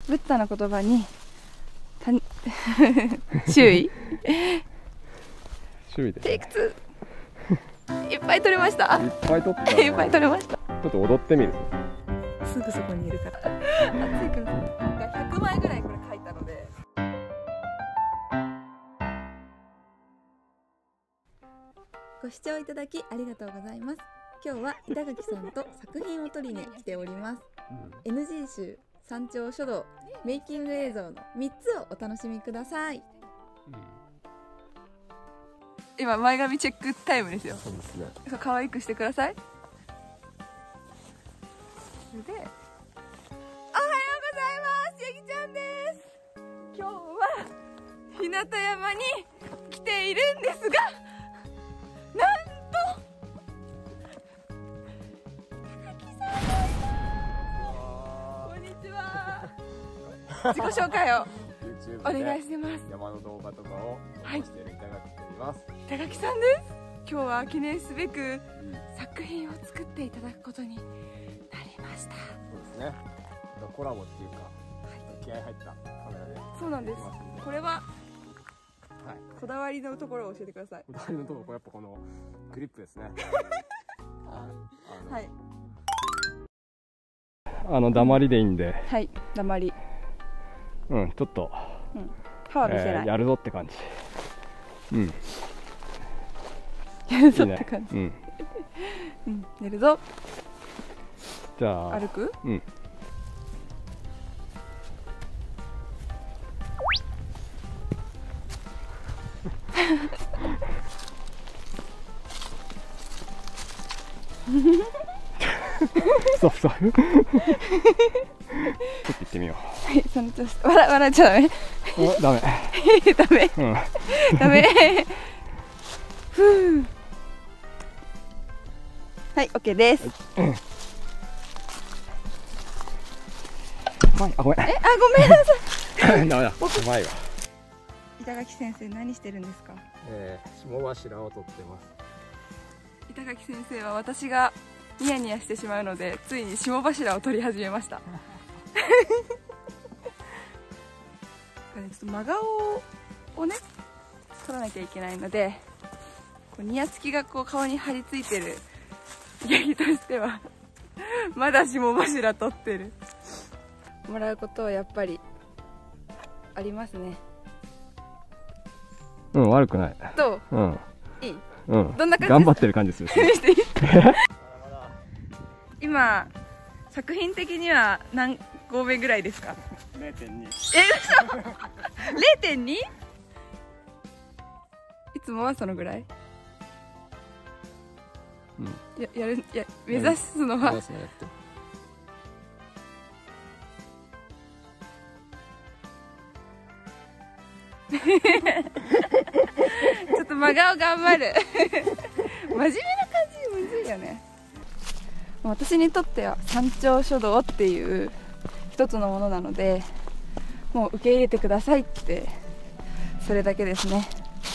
ブッダの言葉に注意注意で、 テイク2いっぱい取れました。 いっぱい取ったいっぱい取れました。 ちょっと踊ってみる。 すぐそこにいるから暑いから100枚ぐらいこれ書いたので。ご視聴いただきありがとうございます。今日は板垣さんと作品を撮りに来ております。NG 集、山頂書道、メイキング映像の3つをお楽しみください。今前髪チェックタイムですよ。 そうですね。 可愛くしてください。で、おはようございます。ヤギちゃんです。今日は日向山に来ているんですが、なんと高木さんがいます。こんにちは。自己紹介をお願いします。 山の動画とかをはいしている板垣と言います。 高木さんです。今日は記念すべく作品を作っていただくことになりました。 そうですね。コラボっていうか、気合入ったカメラで。 そうなんです。これははい。 こだわりのところを教えてください。 こだわりのところ、やっぱこのグリップですね。 はい。 黙りでいいんで。 はい、黙り。 ちょっと。 歯は見せない。 やるぞって感じ。 やるぞって感じ。寝るぞ。 じゃあ。 歩く？ そうそう。ちょっと行ってみよう。 はい、その調子。笑っちゃダメ。 ダメ。 ダメ。ダメ。ふう。はい、オッケーです。 はい、あ、ごめん。 ごめんなさい。 ダメだ。うまいわ。 板垣先生、何してるんですか？ 霜柱を取ってます。 板垣先生は私がニヤニヤしてしまうので、ついに霜柱を取り始めました。ちょっと真顔をね取らなきゃいけないので、こうニヤつきがこう顔に張り付いてるヤギとしてはまだ霜柱取ってるもらうことはやっぱりありますね。 悪くない。 どう？いい？どんな感じ？ 頑張ってる感じする。 今作品的には何合目ぐらいですか ？0.2。 嘘？0.2？ いつもはそのぐらい？目指すのはちょっと真顔頑張る真面目な感じむずいよね。私にとっては山頂書道っていう一つのものなので、もう受け入れてくださいって、それだけですね。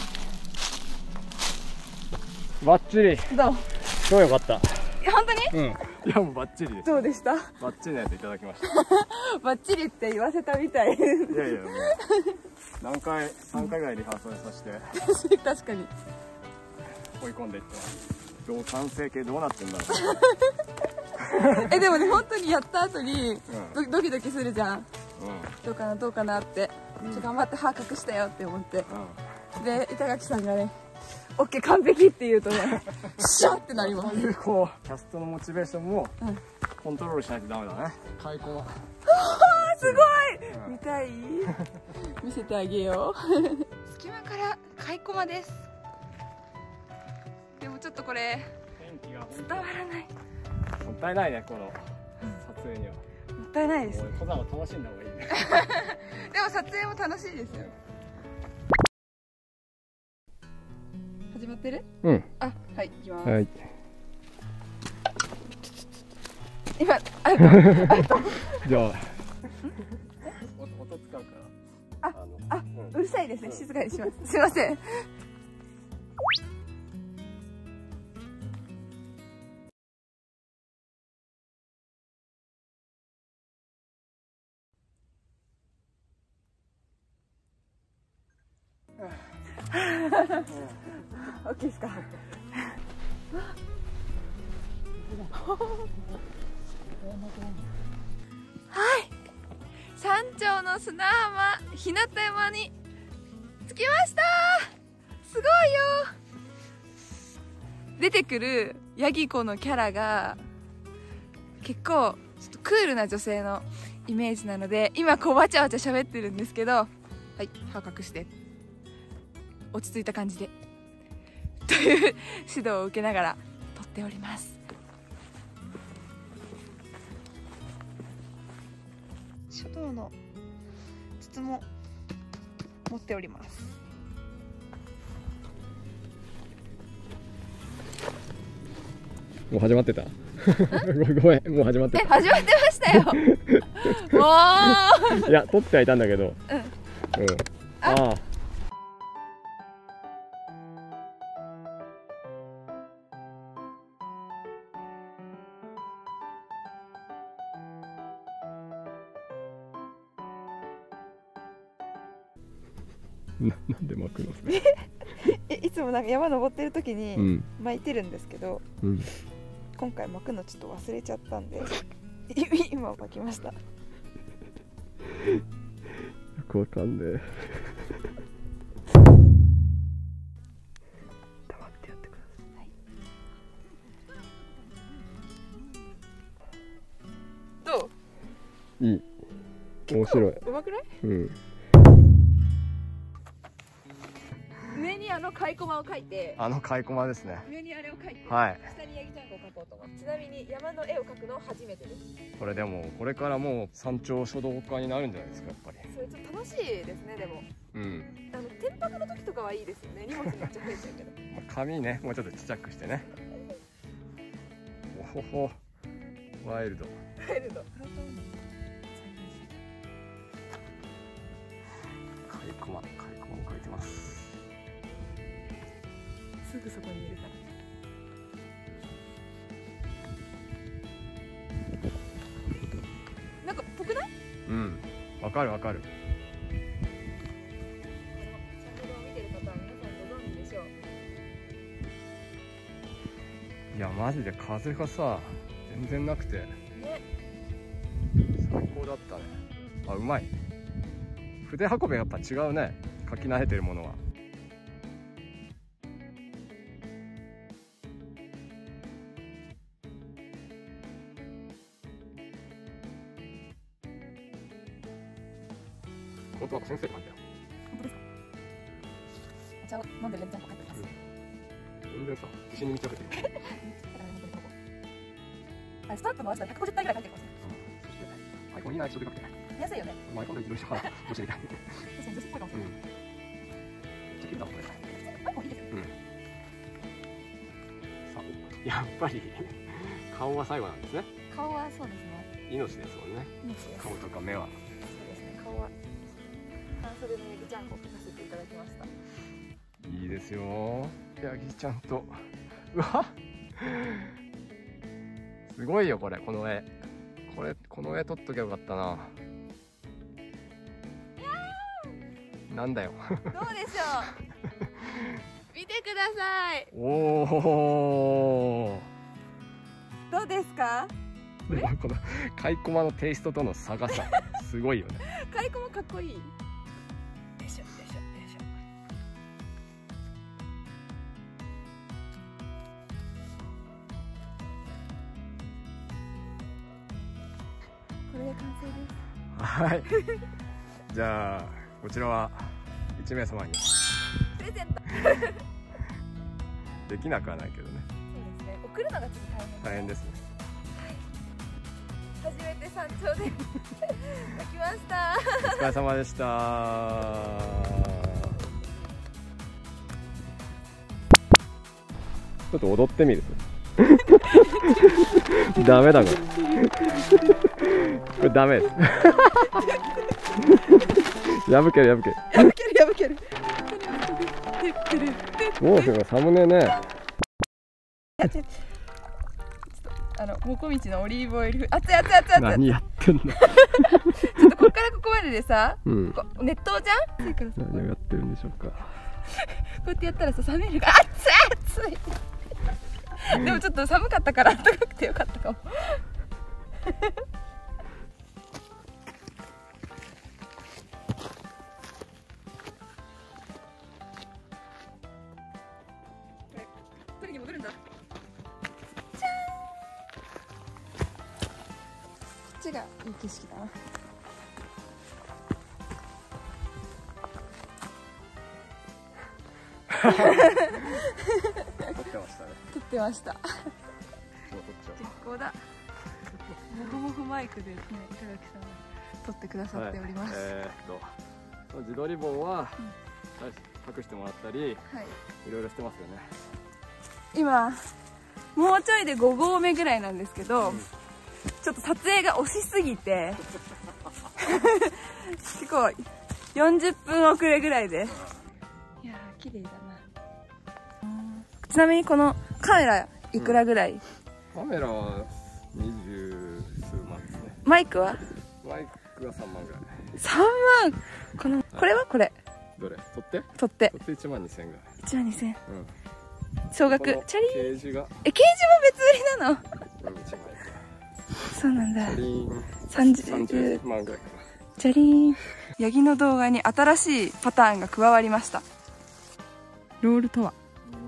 バッチリ。 どう？ 超良かった。 本当に？ いや、もうバッチリです。 どうでした？ バッチリなやついただきました。 バッチリって言わせたみたい。 いやいや、もう3回ぐらいリハーサルさせて確かに追い込んでいってます。完成形どうなってんだろう。でもね、本当にやった後にドキドキするじゃん。どうかなって、頑張って歯隠したよって思って、で板垣さんがね「オッケー完璧」って言うとねシャッってなります。 こうキャストのモチベーションもコントロールしないとダメだね。開口はすごい、見たい見せてあげよう。隙間から開コマです。でもちょっとこれ伝わらない。 もったいないね、この撮影には。 もったいないです。 登山を楽しんだ方がいいね。 でも撮影も楽しいですよ。始まってる？あ、はい、行きます。 はい。 今、 じゃあ。音使うから。 うるさいですね。静かにします。すいません。 オッケーですか。はい、山頂の砂浜日向山に着きました。すごいよ。出てくるヤギ子のキャラが結構ちょっとクールな女性のイメージなので、今こうわちゃわちゃ喋ってるんですけど、はい、歯隠して落ち着いた感じでという指導を受けながら撮っております。書道の筒も持っております。 もう始まってた。ごめん、もう始まってた。 始まってましたよ。もう。 いや、撮ってはいたんだけど。ああ。なんで巻くのそれ。 いつもなんか山登ってる時に巻いてるんですけど、今回巻くのちょっと忘れちゃったんで今巻きました。よくわかんねえ。 黙ってやってください。どう？ いい。面白い。 うまくない？上にカイコマを描いて、 カイコマですね。 上にあれを描いて、 はい、 下にヤギちゃんこを描こうと思って。ちなみに山の絵を描くのは初めてです。 これでもこれからもう山頂書道家になるんじゃないですか、やっぱり。 それちょっと楽しいですね。でも天白の時とかはいいですよね。荷物めっちゃ増えちゃうけど紙ね、もうちょっとちっちゃくしてね。おほほ、ワイルド。 ワイルド。 カイコマも描いてます。 すぐそこにいるから。なんかぽくない？ わかるわかる。 チャンネルを見てる方は皆さんご存知でしょう。 いやマジで風がさ全然なくて、最高だったね。あ、うまい。筆運びやっぱ違うね、書き慣れてるものは。本当は先生って感じだよ。 本当ですか？お茶を飲んでるレミちゃんも入ってます。 全然さ、自信に満ち溢れてる。 スタッフの足は150体ぐらい書いてます。 アイコンいいな、一緒で書くて。 見やすいよね。 アイコンでいろいろしたら、女子みたい。 確かに女子っぽいかもしれない。 めっちゃ綺麗だもん、これ。 アイコンいいですよね。 さあ、やっぱり顔は最後なんですね。 顔はそうですね。 命ですもんね。顔とか目は。 そうですね。顔は半袖のヤギちゃんこ描かせていただきました。 いいですよ。ヤギちゃんと。うわ。すごいよこれ、この絵。この絵撮っときゃよかったな。なんだよ。 どうでしょう。見てください。 おお。 どうですか。 でもこのカイコマのテイストとの差がさ、すごいよね。 カイコマかっこいい。よいしょよいしょよいしょ。これで完成です。 はい。じゃあこちらは1名様にプレゼント。 できなくはないけどね。 そうですね。送るのがちょっと大変ですね。 初めて山頂で描きました。 お疲れ様でした。ちょっと踊ってみる。ダメだこれ。これダメです。破ける。もうすぐサムネね。 もこみちのオリーブオイル。熱い。 何やってんの。 ちょっとこっからここまででさ、 うん。 ここ熱湯じゃん。暑いからさ、 何をやってるんでしょうか。 こうやってやったらさ、冷めるから、熱い熱い。でもちょっと寒かったから暖かくてよかったかも。取りに戻るんだ。じゃーん。こっちがいい景色だな。 撮ってましたね。 撮ってました。 もう撮っちゃ結構だ。もふもふマイクでね、板垣さんが撮ってくださっております。 その自撮り棒は隠してもらったり、 はい。 いろいろしてますよね。 今もうちょいで5合目ぐらいなんですけど、ちょっと撮影が押しすぎて結構40分遅れぐらいで、いやー綺麗だな。ちなみにこのカメラいくらぐらい？ カメラは20数万ですね。 マイクはマイクは3万ぐらい。 3万。これはこれどれ取って取って 1万2000円ぐらい。 1万2000円。 うん。 総額チャリケージがケージも別売りなの？ 1万円。 そうなんだ。 チャリーン 30 万ぐらいかな。 チャリーン。ヤギの動画に新しいパターンが加わりました。ロールとは、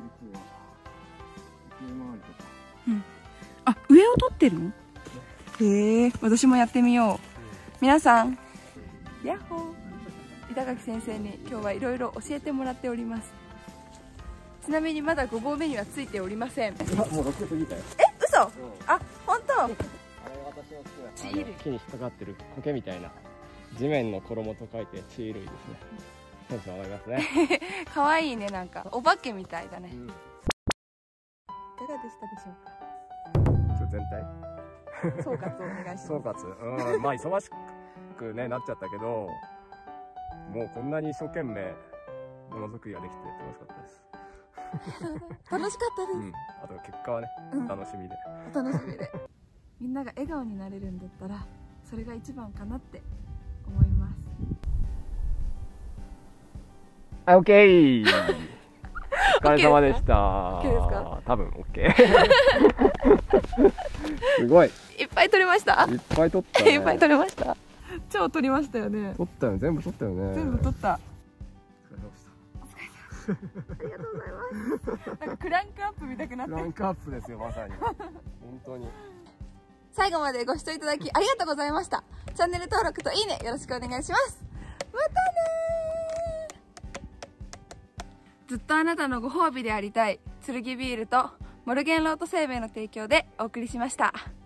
あ、上を撮ってるの？へえ、私もやってみよう。皆さん、ヤッホー。板垣先生に今日はいろいろ教えてもらっております。ちなみにまだ5合目にはついておりません。 もう6過ぎたよ。 嘘？あ、本当？ あれ私の好きな木に引っかかってる苔みたいな地面の衣と書いて地衣類ですね。テンション上がりますね。 可愛いね、なんかお化けみたいだね。いかがでしたでしょうか？ 全体総括をお願いします。 総括、まあ忙しくねなっちゃったけど、もうこんなに一生懸命ものづくりができて楽しかったです。 楽しかったです。 あと結果はね、楽しみで。 楽しみで。みんなが笑顔になれるんだったら、それが一番かなって思います。 オッケー。お疲れ様でした。 オッケーですか？ 多分オッケー。すごい。 いっぱい撮れました？ いっぱい撮ったね。 いっぱい撮れました。超撮りましたよね。 撮ったよね、全部撮ったよね。 全部撮った。 お疲れ様でした。 ありがとうございます。なんかクランクアップ見たくなって。 クランクアップですよ、まさに。本当に。 最後までご視聴いただきありがとうございました。チャンネル登録といいねよろしくお願いします。またねー。ずっとあなたのご褒美でありたい剣ビールとモルゲンロート生命の提供でお送りしました。